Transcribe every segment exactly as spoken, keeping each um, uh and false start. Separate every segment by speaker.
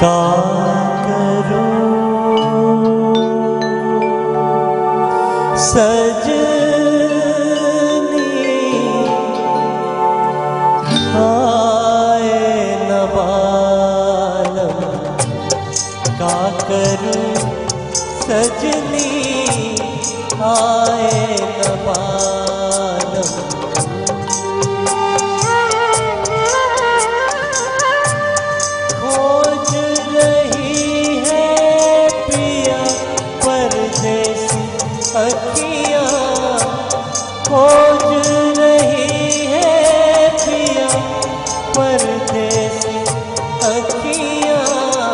Speaker 1: का करूं सजनी आए न बालम, का करूं सजनी आए न बालम। खोज रही है पिया परदेसी अखियां, खोज रही है पिया परदेसी अखियां,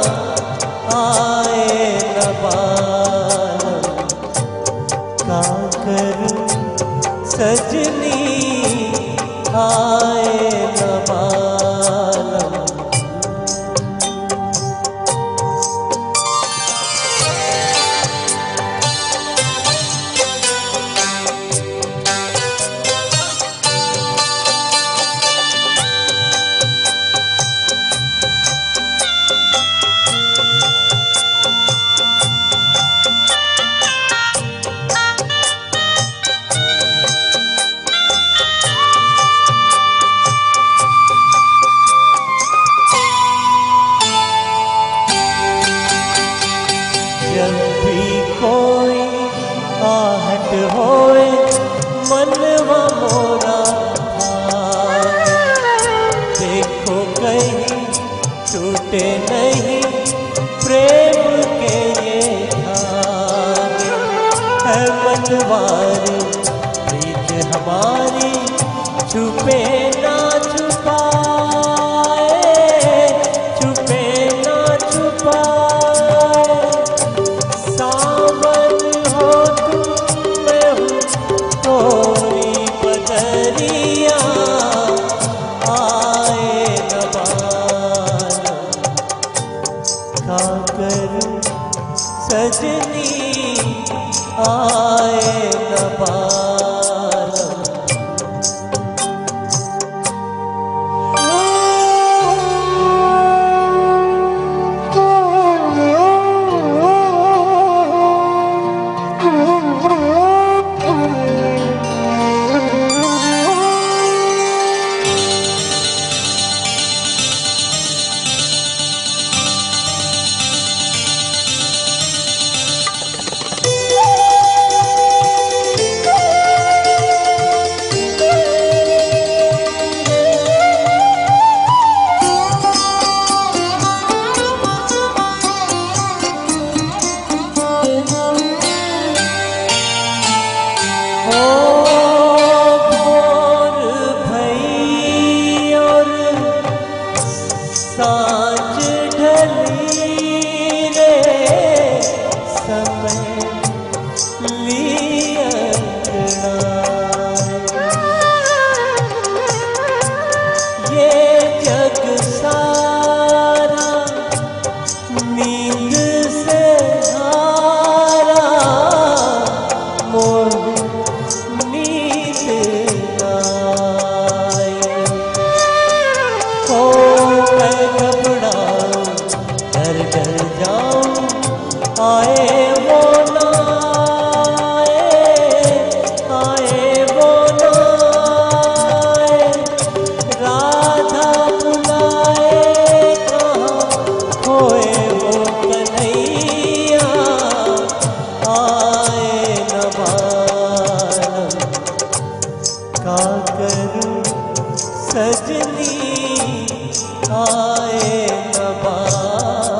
Speaker 1: आए न बालम, का करूं सजनी आए न बालम। जब भी कोई आहट होए मनवा मोरा देखो कहीं टूटे नहीं प्रेम के ये धागे, है मनवारी प्रीत हमारी छुपे ना छुपाए, छुपे ना छुपाए। सावन हो तुम मैं हूँ कोई बदरिया, आए न बालम, का करूं सजनी आए न बालम। सांझ ढली रे समय लियना, ये जग सारा नींद से हारा, मोर नींद डर जाऊं आए वो ना आए, आए वो ना आए। राधा बुलाए कहाँ खोए वो कन्हैया, आए न बालम, का करूं सजनी आए न बालम।